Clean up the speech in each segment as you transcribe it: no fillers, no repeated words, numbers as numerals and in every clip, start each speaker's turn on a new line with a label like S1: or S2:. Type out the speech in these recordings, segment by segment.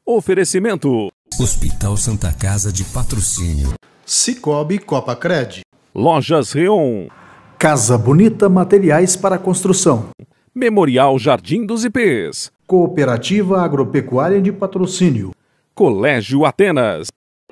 S1: Oferecimento:
S2: Hospital Santa Casa de Patrocínio,
S3: Cicobi Copacred,
S1: Lojas Reon,
S3: Casa Bonita Materiais para Construção,
S1: Memorial Jardim dos Ipês,
S3: Cooperativa Agropecuária de Patrocínio,
S1: Colégio Atenas.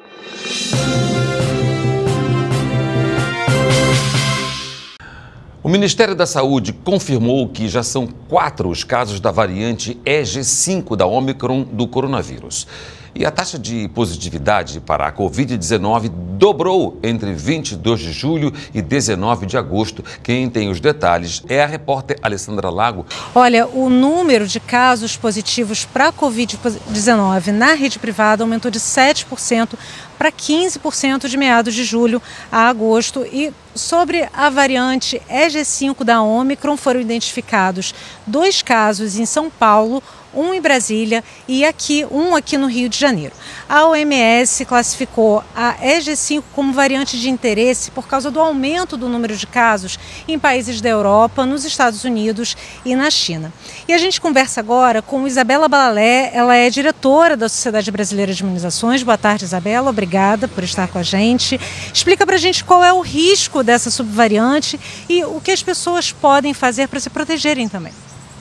S4: O Ministério da Saúde confirmou que já são 4 os casos da variante EG5 da Omicron do coronavírus. E a taxa de positividade para a Covid-19 dobrou entre 22 de julho e 19 de agosto. Quem tem os detalhes é a repórter Alessandra Lago.
S5: Olha, o número de casos positivos para a Covid-19 na rede privada aumentou de 7% para 15% de meados de julho a agosto. E sobre a variante EG5 da Omicron, foram identificados 2 casos em São Paulo, um em Brasília e um aqui no Rio de Janeiro. A OMS classificou a EG5 como variante de interesse por causa do aumento do número de casos em países da Europa, nos Estados Unidos e na China. E a gente conversa agora com Isabela Balalé, ela é diretora da Sociedade Brasileira de Imunizações. Boa tarde, Isabela, obrigada por estar com a gente. Explica pra gente qual é o risco dessa subvariante e o que as pessoas podem fazer para se protegerem também.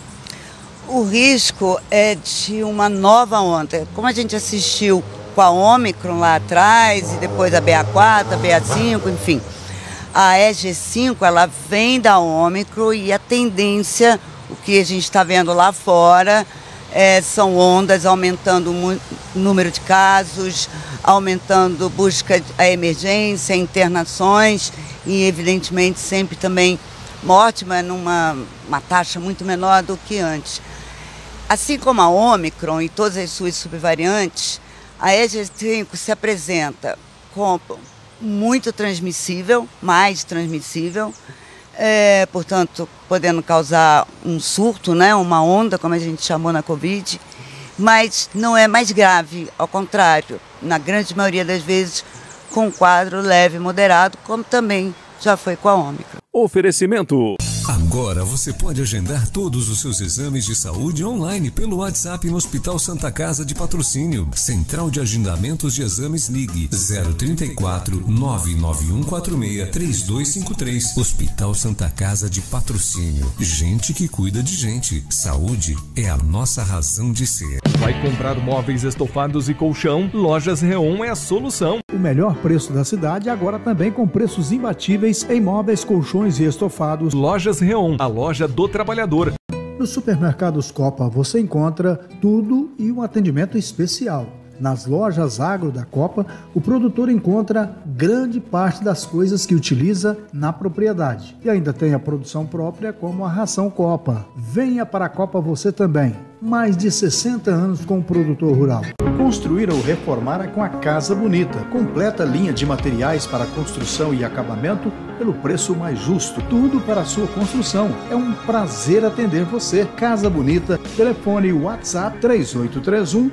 S6: O risco é de uma nova onda. Como a gente assistiu com a Omicron lá atrás, e depois a BA4, a BA5, enfim. A EG5, ela vem da Omicron e a tendência, o que a gente está vendo lá fora, são ondas aumentando o número de casos, aumentando busca a emergência, internações e, evidentemente, sempre também morte, mas numa taxa muito menor do que antes. Assim como a Omicron e todas as suas subvariantes, a EG5 se apresenta como muito transmissível, mais transmissível, portanto, podendo causar um surto, né, uma onda, como a gente chamou na Covid, mas não é mais grave, ao contrário, na grande maioria das vezes, com um quadro leve e moderado, como também já foi com a Omicron.
S1: Oferecimento:
S2: Agora você pode agendar todos os seus exames de saúde online pelo WhatsApp no Hospital Santa Casa de Patrocínio. Central de Agendamentos de Exames, ligue 034 99146 3253. Hospital Santa Casa de Patrocínio. Gente que cuida de gente. Saúde é a nossa razão de ser.
S1: Vai comprar móveis estofados e colchão? Lojas Reon é a solução.
S3: O melhor preço da cidade, agora também com preços imbatíveis em móveis, colchões e estofados.
S1: Lojas Reon, a loja do trabalhador.
S3: Nos supermercados Copa você encontra tudo e um atendimento especial. Nas lojas Agro da Copa, o produtor encontra grande parte das coisas que utiliza na propriedade. E ainda tem a produção própria, como a ração Copa. Venha para a Copa você também. Mais de 60 anos com o produtor rural. Construir ou reformar é com a Casa Bonita. Completa linha de materiais para construção e acabamento pelo preço mais justo. Tudo para a sua construção. É um prazer atender você. Casa Bonita, telefone WhatsApp 3831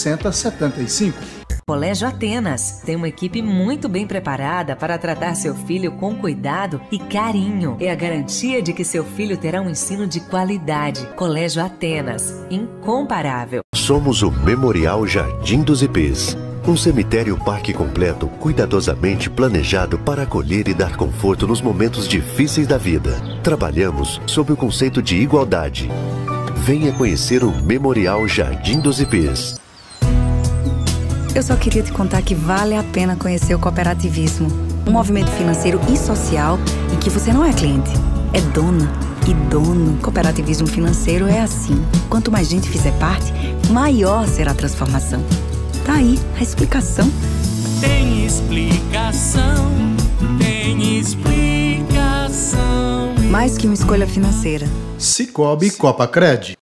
S3: 6075.
S7: Colégio Atenas tem uma equipe muito bem preparada para tratar seu filho com cuidado e carinho. É a garantia de que seu filho terá um ensino de qualidade. Colégio Atenas, incomparável.
S8: Somos o Memorial Jardim dos Ipês. Um cemitério-parque completo, cuidadosamente planejado para acolher e dar conforto nos momentos difíceis da vida. Trabalhamos sob o conceito de igualdade. Venha conhecer o Memorial Jardim dos Ipês.
S9: Eu só queria te contar que vale a pena conhecer o cooperativismo. Um movimento financeiro e social em que você não é cliente, é dona e dono. Cooperativismo financeiro é assim. Quanto mais gente fizer parte, maior será a transformação. Tá aí a explicação.
S10: Tem explicação, tem explicação.
S9: Mais que uma escolha financeira.
S3: Cicobi Copacred.